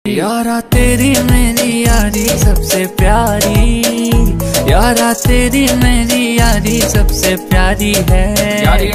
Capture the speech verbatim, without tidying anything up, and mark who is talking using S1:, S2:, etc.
S1: यारा तेरी मेरी यारी सबसे प्यारी, यारा तेरी मेरी यारी सबसे प्यारी है।